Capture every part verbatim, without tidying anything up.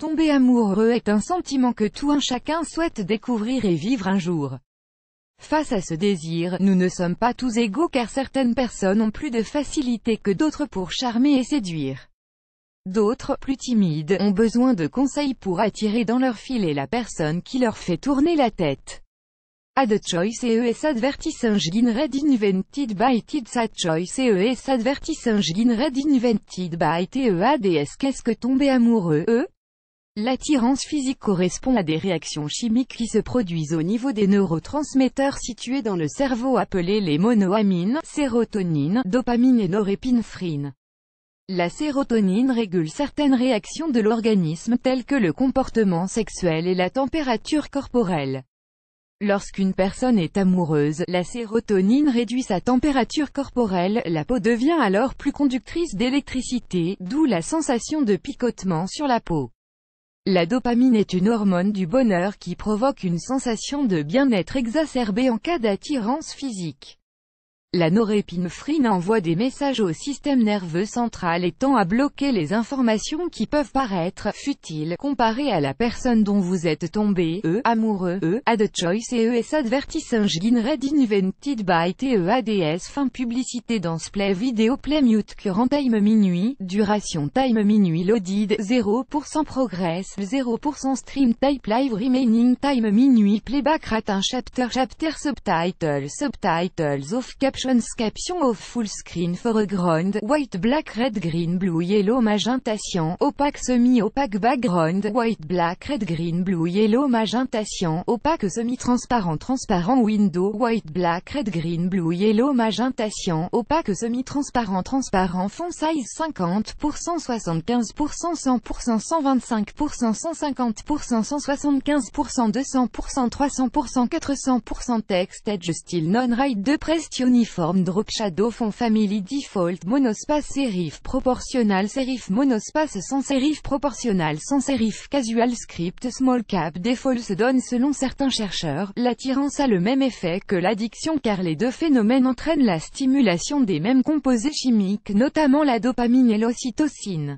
Tomber amoureux est un sentiment que tout un chacun souhaite découvrir et vivre un jour. Face à ce désir, nous ne sommes pas tous égaux car certaines personnes ont plus de facilité que d'autres pour charmer et séduire. D'autres, plus timides, ont besoin de conseils pour attirer dans leur filet la personne qui leur fait tourner la tête. Ad choice e es advertising red invented by Tids Ad choice e es advertising red invented by T E A D S. Qu'est-ce que tomber amoureux, e? L'attirance physique correspond à des réactions chimiques qui se produisent au niveau des neurotransmetteurs situés dans le cerveau appelés les monoamines, sérotonine, dopamine et norépinéphrine. La sérotonine régule certaines réactions de l'organisme telles que le comportement sexuel et la température corporelle. Lorsqu'une personne est amoureuse, la sérotonine réduit sa température corporelle, la peau devient alors plus conductrice d'électricité, d'où la sensation de picotement sur la peau. La dopamine est une hormone du bonheur qui provoque une sensation de bien-être exacerbée en cas d'attirance physique. La norépinéphrine envoie des messages au système nerveux central et tend à bloquer les informations qui peuvent paraître futiles comparées à la personne dont vous êtes tombé, e, amoureux, e, ad choice e es advertising red invented by T E A D S. Fin publicité dans play vidéo play mute current time minuit, duration time minuit loaded, zéro pour cent progress, zéro pour cent stream type live remaining time minuit playback rate un chapter chapter subtitles subtitles off caption caption off full screen foreground, white black red green blue yellow magenta cyan, opaque semi-opaque background, white black red green blue yellow magenta cyan, opaque semi-transparent transparent window, white black red green blue yellow magenta cyan, opaque semi-transparent transparent font size cinquante pour cent soixante-quinze pour cent cent pour cent cent vingt-cinq pour cent cent cinquante pour cent cent soixante-quinze pour cent deux cents pour cent trois cents pour cent quatre cents pour cent text edge style non-write de pressed uniform drop shadow font family default monospace serif proportional serif monospace sans serif proportional sans serif casual script small cap default se donne selon certains chercheurs. L'attirance a le même effet que l'addiction car les deux phénomènes entraînent la stimulation des mêmes composés chimiques notamment la dopamine et l'ocytocine.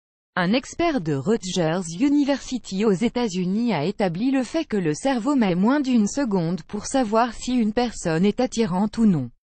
Un expert de Rutgers University aux États-Unis a établi le fait que le cerveau met moins d'une seconde pour savoir si une personne est attirante ou non.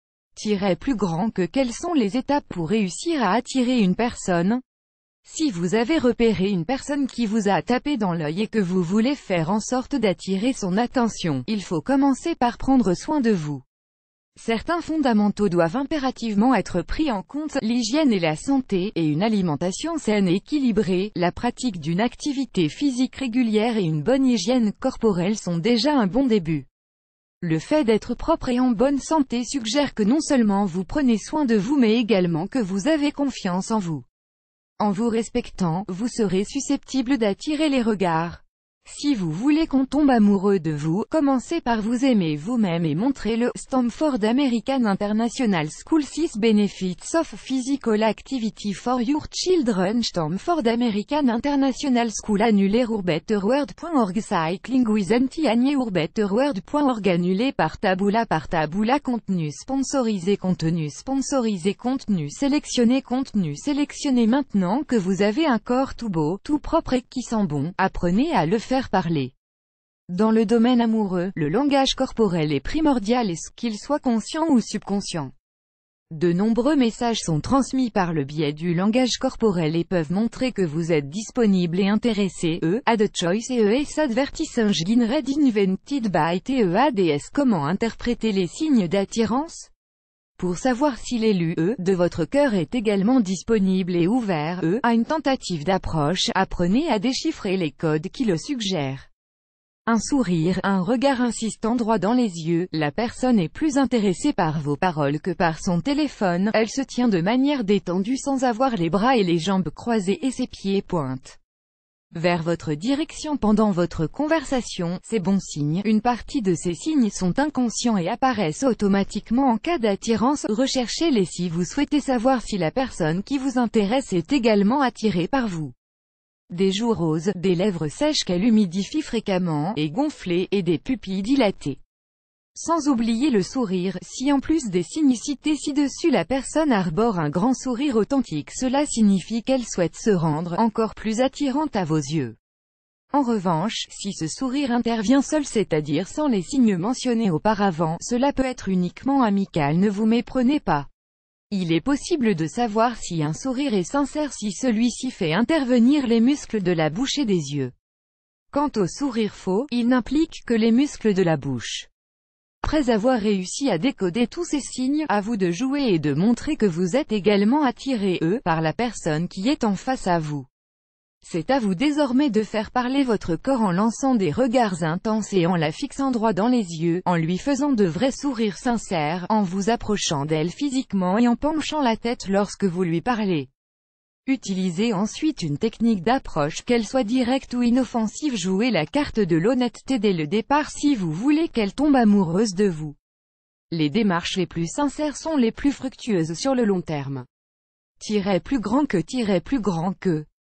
Tiret plus grand que quelles sont les étapes pour réussir à attirer une personne? Si vous avez repéré une personne qui vous a tapé dans l'œil et que vous voulez faire en sorte d'attirer son attention, il faut commencer par prendre soin de vous. Certains fondamentaux doivent impérativement être pris en compte, l'hygiène et la santé, et une alimentation saine et équilibrée, la pratique d'une activité physique régulière et une bonne hygiène corporelle sont déjà un bon début. Le fait d'être propre et en bonne santé suggère que non seulement vous prenez soin de vous mais également que vous avez confiance en vous. En vous respectant, vous serez susceptible d'attirer les regards. Si vous voulez qu'on tombe amoureux de vous, commencez par vous aimer vous-même et montrez-le. Stanford American International School six Benefits of Physical Activity for Your Children. Stanford American International School annulé urbetterworld point org Cycling with Anti-Agnès urbetterworld point org annulé par Taboola par Taboola. Contenu sponsorisé contenu sponsorisé contenu sélectionné contenu sélectionné. Maintenant que vous avez un corps tout beau, tout propre et qui sent bon, apprenez à le faire parler. Dans le domaine amoureux, le langage corporel est primordial et qu'il soit conscient ou subconscient. De nombreux messages sont transmis par le biais du langage corporel et peuvent montrer que vous êtes disponible et intéressé. E. Ad choice e es advertising red invented by T E A D S. Comment interpréter les signes d'attirance? Pour savoir si l'élu E de votre cœur est également disponible et ouvert E à une tentative d'approche, apprenez à déchiffrer les codes qui le suggèrent. Un sourire, un regard insistant droit dans les yeux, la personne est plus intéressée par vos paroles que par son téléphone, elle se tient de manière détendue sans avoir les bras et les jambes croisés et ses pieds pointent vers votre direction pendant votre conversation, c'est bon signe. Une partie de ces signes sont inconscients et apparaissent automatiquement en cas d'attirance. Recherchez-les si vous souhaitez savoir si la personne qui vous intéresse est également attirée par vous. Des joues roses, des lèvres sèches qu'elle humidifie fréquemment, et gonflées, et des pupilles dilatées. Sans oublier le sourire, si en plus des signes cités ci-dessus la personne arbore un grand sourire authentique, cela signifie qu'elle souhaite se rendre encore plus attirante à vos yeux. En revanche, si ce sourire intervient seul, c'est-à-dire sans les signes mentionnés auparavant, cela peut être uniquement amical, ne vous méprenez pas. Il est possible de savoir si un sourire est sincère si celui-ci fait intervenir les muscles de la bouche et des yeux. Quant au sourire faux, il n'implique que les muscles de la bouche. Après avoir réussi à décoder tous ces signes, à vous de jouer et de montrer que vous êtes également attiré, eux, par la personne qui est en face à vous. C'est à vous désormais de faire parler votre corps en lançant des regards intenses et en la fixant droit dans les yeux, en lui faisant de vrais sourires sincères, en vous approchant d'elle physiquement et en penchant la tête lorsque vous lui parlez. Utilisez ensuite une technique d'approche, qu'elle soit directe ou inoffensive. Jouez la carte de l'honnêteté dès le départ si vous voulez qu'elle tombe amoureuse de vous. Les démarches les plus sincères sont les plus fructueuses sur le long terme. Tirer plus grand que tirer plus grand que